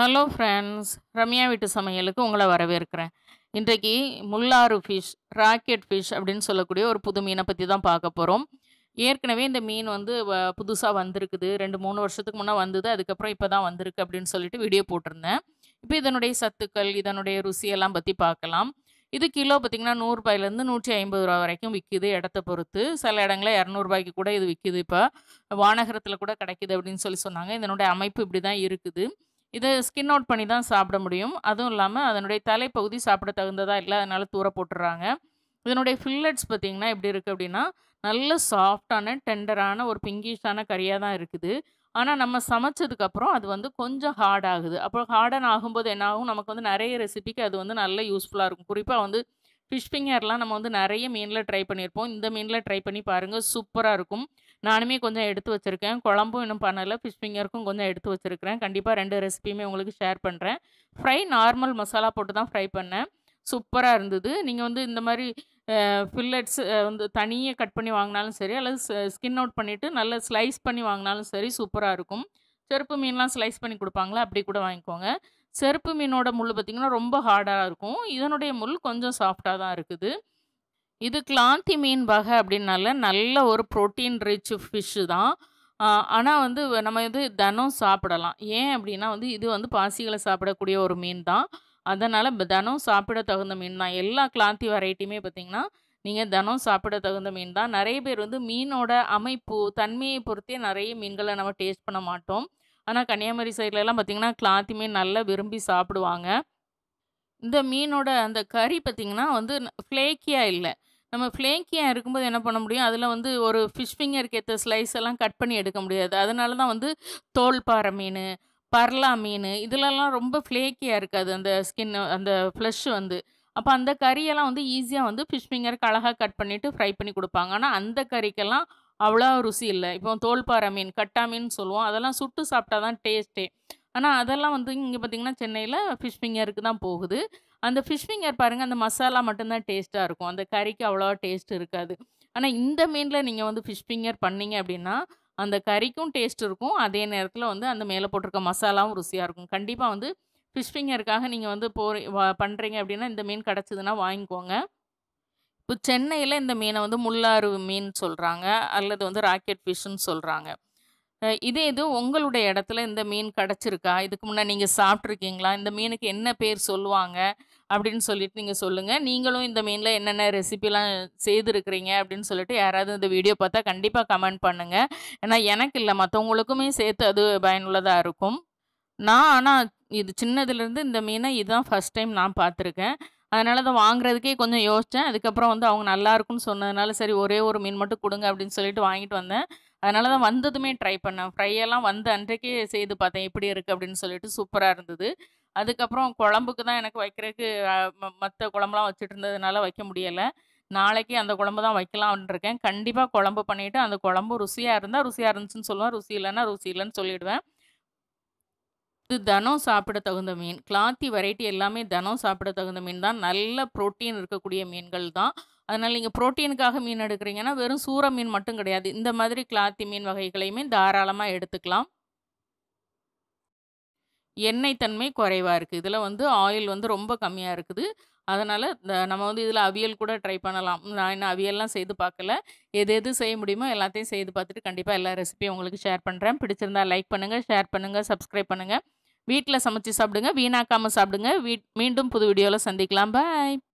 Hello friends, Ramya வீட்டு சமையலுக்கு உங்களை வரவேற்கிறேன். இன்றைக்கு முள்ளாறு ஃபிஷ், ராக்கெட் ஃபிஷ் அப்படின்னு சொல்லக்கூடிய ஒரு புது மீனை பற்றி தான் பார்க்க போகிறோம். ஏற்கனவே இந்த மீன் வந்து புதுசாக வந்திருக்குது. 2-3 வருஷத்துக்கு முன்னே வந்தது. அதுக்கப்புறம் இப்போ தான் வந்திருக்கு அப்படின்னு சொல்லிட்டு வீடியோ போட்டிருந்தேன். இப்போ இதனுடைய சத்துக்கள், இதனுடைய ருசியெல்லாம் பற்றி பார்க்கலாம். இது கிலோ பார்த்தீங்கன்னா ரூ. 100லேருந்து ரூ. 150 வரைக்கும் விற்கிது, இடத்த பொறுத்து. சில இடங்களில் ரூ. 200 கூட இது விற்கிது. இப்போ வானகரத்தில் கூட கிடைக்குது அப்படின்னு சொன்னாங்க. இதனுடைய அமைப்பு இப்படி தான் இருக்குது. இத ஸ்கின் அவுட் பண்ணி தான் சாப்பிட முடியும். அதுவும் இல்லாம அதனுடைய தலைப்பகுதி சாப்பிட தகுந்ததா இல்ல. அதனால தூர போட்டுர்றாங்க. இதனுடைய ஃபில்லட்ஸ் பார்த்தீங்கன்னா எப்படி இருக்கு அப்படின்னா, நல்ல சாஃப்ட்டான, டெண்டரான ஒரு பிங்கிஷான கறியா தான் இருக்குது. ஆனா நம்ம சமைச்சதுக்கப்புறம் அது வந்து கொஞ்சம் ஹார்ட் ஆகுது. அப்போ ஹார்டன் ஆகும்போது என்ன ஆகும், நமக்கு வந்து நெறைய ரெசிபிக்கு அது வந்து நல்ல யூஸ்ஃபுல்லா இருக்கும். குறிப்பா வந்து ஃபிஷ் ஃபிங்கர்லாம் நம்ம வந்து நெறைய மீன்ல ட்ரை பண்ணியிருப்போம். இந்த மீன்ல ட்ரை பண்ணி பாருங்க. சூப்பரா இருக்கும். நானுமே கொஞ்சம் எடுத்து வச்சிருக்கேன். குழம்பும் இன்னும் பண்ணல. ஃபிஷ் ஃபிங்கருக்கும் கொஞ்சம் எடுத்து வச்சிருக்கிறேன். கண்டிப்பா 2 ரெசிபியுமே உங்களுக்கு ஷேர் பண்றேன். ஃப்ரை நார்மல் மசாலா போட்டு தான் ஃப்ரை பண்ணேன். சூப்பரா இருந்தது. நீங்க வந்து இந்த மாரி ஃபில்லட்ஸ் வந்து தனியா கட் பண்ணி வாங்குனாலும் சரி, அல்லது ஸ்கின் அவுட் பண்ணிட்டு நல்லா ஸ்லைஸ் பண்ணி வாங்குனாலும் சரி சூப்பரா இருக்கும். செருப்பு மீன்லாம் ஸ்லைஸ் பண்ணி குடுப்பாங்கல்ல, அப்படி கூட வாங்கிக்கோங்க. செருப்பு மீனோட முள்ளு பார்த்தீங்கன்னா, ரொம்ப ஹார்டா இருக்கும். இதனுடைய முள் கொஞ்சம் சாஃப்ட்டா தான் இருக்குது. இது கிளாந்தி மீன் வகை அப்படின்னால நல்ல ஒரு புரோட்டீன் ரிச் ஃபிஷ்ஷு தான். ஆ ஆனா வந்து நம்ம இது தினம் சாப்பிடலாம். ஏன் அப்படின்னா வந்து இது வந்து பாசிகள சாப்பிடக்கூடிய ஒரு மீன் தான். அதனால தினம் சாப்பிட தகுந்த மீன் தான். எல்லா கிளாந்தி வெரைட்டியுமே பார்த்தீங்கன்னா, நீங்க தினம் சாப்பிட தகுந்த மீன் தான். நெறைய பேர் வந்து மீனோட அமைப்பு, தன்மையை பொறுத்தே நெறைய மீன்கள நம்ம டேஸ்ட் பண்ண மாட்டோம். ஆனா கன்னியாகுமரி சைட்லலாம் பார்த்தீங்கன்னா, கிளாந்தி மீன் நல்லா விரும்பி சாப்பிடுவாங்க. இந்த மீனோட அந்த கறி பார்த்தீங்கன்னா வந்து ஃப்ளேக்கியா இல்ல. நம்ம ஃப்ளேக்கியா இருக்கும்போது என்ன பண்ண முடியும், அதில வந்து ஒரு ஃபிஷ் ஃபிங்கருக்கு ஏத்த ஸ்லைஸ் எல்லாம் கட் பண்ணி எடுக்க முடியாது. அதனால தான் வந்து தோல்பாறை மீனு, பர்லா மீனு இதுலலாம் ரொம்ப ஃப்ளேக்கியா இருக்காது. அந்த ஸ்கின் அந்த ஃப்ளஷ் வந்து. அப்ப அந்த கறியெல்லாம் வந்து ஈஸியா வந்து ஃபிஷ் ஃபிங்கருக்கு அழகா கட் பண்ணிட்டு ஃப்ரை பண்ணி குடுப்பாங்க. ஆனா அந்த கறிக்கெல்லாம் அவ்வளோ ருசி இல்ல. இப்போ தோல்பாறை மீன், கட்டா மீன் சொல்லுவோம். அதெல்லாம் சுட்டு சாப்பிட்டா தான் டேஸ்ட்டே. ஆனா அதெல்லாம் வந்து இங்க பார்த்தீங்கன்னா, சென்னையில ஃபிஷ் ஃபிங்கருக்கு தான் போகுது. அந்த ஃபிஷ் ஃபிங்கர் பாருங்க, அந்த மசாலா மட்டும் தான் டேஸ்ட்டா இருக்கும். அந்த கறிக்கு அவ்வளவா டேஸ்ட் இருக்காது. ஆனா இந்த மீன்ல நீங்க வந்து ஃபிஷ் ஃபிங்கர் பண்ணீங்க அப்படின்னா, அந்த கறிக்கும் டேஸ்ட் இருக்கும். அதே நேரத்தில வந்து அந்த மேல போட்டிருக்க மசாலாவும் ருசியா இருக்கும். கண்டிப்பா வந்து ஃபிஷ் ஃபிங்கருக்காக நீங்க வந்து பண்றீங்க அப்படின்னா, இந்த மீன் கிடைச்சதுன்னா வாங்கிக்கோங்க. இப்போ சென்னையில இந்த மீன வந்து முள்ளாறு மீன் சொல்றாங்க. அல்லது வந்து ராக்கெட் ஃபிஷ்ன்னு சொல்றாங்க. இதே இது உங்களுடைய இடத்துல இந்த மீன் கிடைச்சிருக்கா? இதுக்கு முன்ன நீங்க சாப்பிட்டுருக்கீங்களா? இந்த மீனுக்கு என்ன பேர் சொல்லுவாங்க? அப்படின்னு சொல்லிட்டு நீங்க சொல்லுங்க. நீங்களும் இந்த மீன்ல என்னென்ன ரெசிபிலாம் செய்திருக்கிறீங்க அப்படின்னு சொல்லிட்டு யாராவது இந்த வீடியோ பார்த்தா கண்டிப்பா கமெண்ட் பண்ணுங்க. ஏன்னா எனக்கு இல்ல மத்தவங்களுக்குமே சேர்த்து அது பயனுள்ளதா இருக்கும். நான் ஆனா இது சின்னதுலேருந்து இந்த மீன இதுதான் ஃபர்ஸ்ட் டைம் நான் பார்த்துருக்கேன். அதனால தான் வாங்குறதுக்கே கொஞ்சம் யோசிச்சேன். அதுக்கப்புறம் வந்து அவங்க நல்லாருக்குன்னு சொன்னதுனால, சரி ஒரே ஒரு மீன் மட்டும் குடுங்க அப்படின்னு சொல்லிட்டு வாங்கிட்டு வந்தேன். அதனால தான் வந்ததுமே ட்ரை பண்ணேன். ஃப்ரை எல்லாம் வந்த அன்றைக்கே செய்து பார்த்தேன். எப்படி இருக்கு அப்படின்னு சொல்லிட்டு சூப்பரா இருந்தது. அதுக்கப்புறம் குழம்புக்கு தான் எனக்கு வைக்கிறதுக்கு மத்த குழம்புலாம் வச்சுட்டு இருந்ததுனால வைக்க முடியல. நாளைக்கு அந்த குழம்பு தான் வைக்கலாம்ன்னு இருக்கேன். கண்டிப்பா குழம்பு பண்ணிட்டு, அந்த குழம்பு ருசியா இருந்தா ருசியா இருந்துச்சுன்னு சொல்லுவேன். ருசி இல்லன்னா ருசி இல்லன்னு சொல்லிடுவேன். இது தினம் சாப்பிட தகுந்த மீன். கிளாத்தி வெரைட்டி எல்லாமே தினம் சாப்பிட தகுந்த மீன் தான். நல்ல புரோட்டீன் இருக்கக்கூடிய மீன்கள் தான். அதனால நீங்க புரோட்டீனுக்காக மீன் எடுக்கிறீங்கன்னா, வெறும் சூர மீன் மட்டும் கிடையாது. இந்த மாதிரி கிளாத்தி மீன் வகைகளையுமே தாராளமா எடுத்துக்கலாம். எண்ணெய் தன்மை குறைவா இருக்கு. இதுல வந்து ஆயில் வந்து ரொம்ப கம்மியா இருக்குது. அதனால நம்ம வந்து இதுல அவியல் கூட ட்ரை பண்ணலாம். நான் இன்னும் அவியல்லாம் செய்து பார்க்கல. எது எது செய்ய முடியுமோ எல்லாத்தையும் செய்து பார்த்துட்டு கண்டிப்பா எல்லா ரெசிபியும் உங்களுக்கு ஷேர் பண்றேன். பிடிச்சிருந்தா லைக் பண்ணுங்க, ஷேர் பண்ணுங்க, சப்ஸ்கிரைப் பண்ணுங்க. வீட்ல சமைச்சு சாப்பிடுங்க. வீணாக்காம சாப்பிடுங்க. மீண்டும் புது வீடியோல சந்திக்கலாம். பாய்.